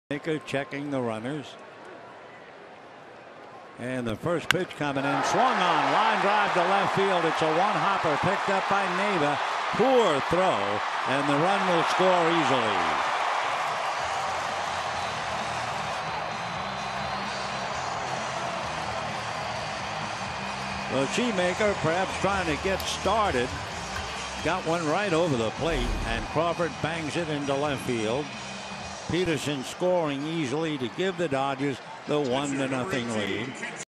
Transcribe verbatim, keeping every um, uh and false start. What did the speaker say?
Maker checking the runners. And the first pitch coming in, swung on, line drive to left field. It's a one-hopper picked up by Neva. Poor throw, and the run will score easily. The Shoemaker perhaps trying to get started. Got one right over the plate, and Crawford bangs it into left field. Pederson scoring easily to give the Dodgers the one to nothing lead.